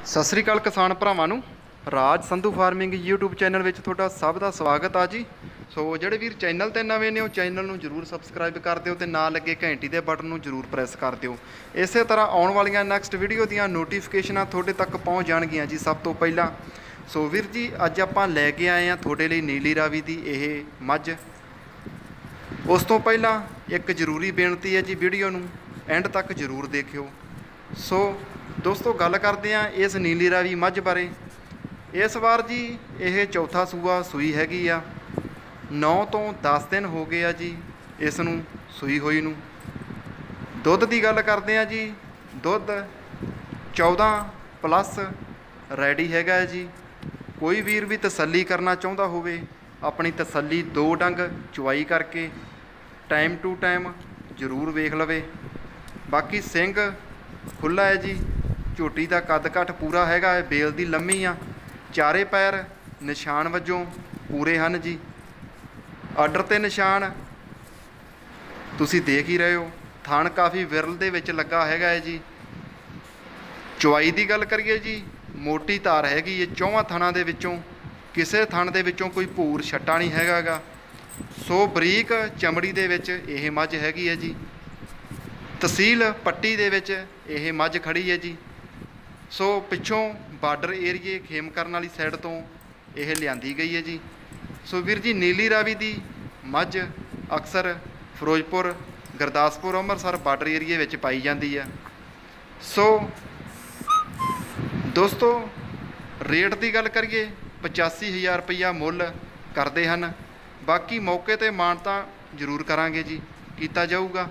ਸਤਿ ਸ੍ਰੀ ਅਕਾਲ ਕਿਸਾਨ ਭਰਾਵਾਂ ਨੂੰ। Raj Sandhu farming YouTube channel ਵਿੱਚ ਤੁਹਾਡਾ ਸਭ ਦਾ ਸਵਾਗਤ ਆ ਜੀ। ਸੋ ਜਿਹੜੇ ਵੀਰ ਚੈਨਲ ਤੇ ਨਵੇਂ ਨੇ ਉਹ ਚੈਨਲ ਨੂੰ ਜਰੂਰ ਸਬਸਕ੍ਰਾਈਬ ਕਰ ਦਿਓ ਤੇ ਨਾਲ ਲੱਗੇ ਘੰਟੀ ਦੇ ਬਟਨ ਨੂੰ ਜਰੂਰ ਪ੍ਰੈਸ ਕਰ ਦਿਓ। ਇਸੇ ਤਰ੍ਹਾਂ ਆਉਣ ਵਾਲੀਆਂ ਨੈਕਸਟ ਵੀਡੀਓ ਦੀਆਂ ਨੋਟੀਫਿਕੇਸ਼ਨਾਂ ਤੁਹਾਡੇ ਤੱਕ ਪਹੁੰਚ ਜਾਣਗੀਆਂ ਜੀ ਸਭ ਤੋਂ ਪਹਿਲਾਂ। ਸੋ ਵੀਰ ਜੀ ਅੱਜ ਆਪਾਂ ਲੈ ਕੇ ਆਏ ਆ ਤੁਹਾਡੇ ਲਈ ਨੀਲੀ ਰਾਵੀ ਦੀ ਇਹ ਮੱਝ। ਉਸ ਤੋਂ ਪਹਿਲਾਂ ਇੱਕ ਜ਼ਰੂਰੀ ਬੇਨਤੀ ਹੈ ਜੀ, ਵੀਡੀਓ ਨੂੰ ਐਂਡ ਤੱਕ ਜ਼ਰੂਰ ਦੇਖਿਓ। ਸੋ ਦੋਸਤੋ ਗੱਲ ਕਰਦੇ ਹਾਂ ਇਸ ਨੀਲੀ ਰਾਵੀ ਮੱਝ ਬਾਰੇ। ਇਸ ਵਾਰ ਜੀ ਇਹ ਚੌਥਾ ਸੂਆ ਸੂਈ ਹੈਗੀ ਆ। 9 ਤੋਂ 10 ਦਿਨ ਹੋ ਗਏ ਆ ਜੀ ਇਸ ਨੂੰ ਸੂਈ ਹੋਈ ਨੂੰ। ਦੁੱਧ ਦੀ ਗੱਲ ਕਰਦੇ ਹਾਂ ਜੀ, ਦੁੱਧ 14 ਪਲੱਸ ਰੈਡੀ ਹੈਗਾ ਹੈ ਜੀ। ਕੋਈ ਵੀਰ ਵੀ ਤਸੱਲੀ ਕਰਨਾ ਚਾਹੁੰਦਾ ਹੋਵੇ ਆਪਣੀ ਤਸੱਲੀ 2 ਡੰਗ ਚੁਆਈ ਕਰਕੇ ਟਾਈਮ ਟੂ ਟਾਈਮ ਜ਼ਰੂਰ ਵੇਖ ਲਵੇ। ਬਾਕੀ ਸਿੰਘ ਖੁੱਲ੍ਹਾ ਹੈ ਜੀ, ਝੋਟੀ ਦਾ ਕੱਦ ਘੱਟ ਪੂਰਾ ਹੈਗਾ ਹੈ, ਬੇਲ ਦੀ ਲੰਮੀ ਆ, ਚਾਰੇ ਪੈਰ ਨਿਸ਼ਾਨ ਵਜੋਂ ਪੂਰੇ ਹਨ ਜੀ। ਆਰਡਰ 'ਤੇ ਨਿਸ਼ਾਨ ਤੁਸੀਂ ਦੇਖ ਹੀ ਰਹੇ ਹੋ। ਥਣ ਕਾਫੀ ਵਿਰਲ ਦੇ ਵਿੱਚ ਲੱਗਾ ਹੈਗਾ ਹੈ ਜੀ। ਚੁਆਈ ਦੀ ਗੱਲ ਕਰੀਏ ਜੀ, ਮੋਟੀ ਧਾਰ ਹੈਗੀ ਹੈ ਚੌਵਾਂ ਥਣਾਂ ਦੇ ਵਿੱਚੋਂ, ਕਿਸੇ ਥਣ ਦੇ ਵਿੱਚੋਂ ਕੋਈ ਭੂਰ ਛੱਟਾ ਨਹੀਂ ਹੈਗਾ ਗਾ। ਸੋ ਬਰੀਕ ਚਮੜੀ ਦੇ ਵਿੱਚ ਇਹ ਮੱਝ ਹੈਗੀ ਹੈ ਜੀ। ਤਹਿਸੀਲ ਪੱਟੀ ਦੇ ਵਿੱਚ ਇਹ ਮੱਝ ਖੜੀ ਹੈ ਜੀ। ਸੋ ਪਿੱਛੋਂ ਬਾਰਡਰ ਏਰੀਏ ਖੇਮ ਕਰਨ ਵਾਲੀ ਸਾਈਡ ਤੋਂ ਇਹ ਲਿਆਂਦੀ ਗਈ ਹੈ ਜੀ। ਸੋ ਵੀਰ ਜੀ ਨੀਲੀ ਰਾਵੀ ਦੀ ਮੱਝ ਅਕਸਰ ਫਿਰੋਜ਼ਪੁਰ, ਗੁਰਦਾਸਪੁਰ, ਅੰਮ੍ਰਿਤਸਰ ਬਾਰਡਰ ਏਰੀਏ ਵਿੱਚ ਪਾਈ ਜਾਂਦੀ ਹੈ। ਸੋ ਦੋਸਤੋ ਰੇਟ ਦੀ ਗੱਲ ਕਰੀਏ 85,000 ਰੁਪਈਆ ਮੁੱਲ ਕਰਦੇ ਹਨ। ਬਾਕੀ ਮੌਕੇ 'ਤੇ ਮਾਨਤਾ ਜ਼ਰੂਰ ਕਰਾਂਗੇ ਜੀ, ਕੀਤਾ ਜਾਊਗਾ।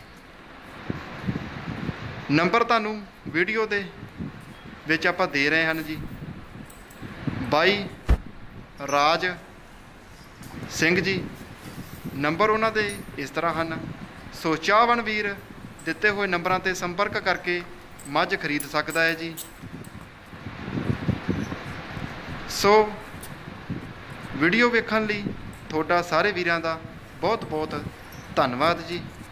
ਨੰਬਰ ਤੁਹਾਨੂੰ ਵੀਡੀਓ ਦੇ ਵਿੱਚ ਆਪਾਂ ਦੇ ਰਹੇ ਹਨ ਜੀ। ਬਾਈ ਰਾਜ ਸਿੰਘ ਜੀ, ਨੰਬਰ ਉਹਨਾਂ ਦੇ ਇਸ ਤਰ੍ਹਾਂ ਹਨ। ਸੋ ਚਾਹਵਾਨ ਵੀਰ ਦਿੱਤੇ ਹੋਏ ਨੰਬਰਾਂ 'ਤੇ ਸੰਪਰਕ ਕਰਕੇ ਮੱਝ ਖਰੀਦ ਸਕਦਾ ਹੈ ਜੀ। ਸੋ ਵੀਡੀਓ ਵੇਖਣ ਲਈ ਤੁਹਾਡਾ ਸਾਰੇ ਵੀਰਾਂ ਦਾ ਬਹੁਤ ਬਹੁਤ ਧੰਨਵਾਦ ਜੀ।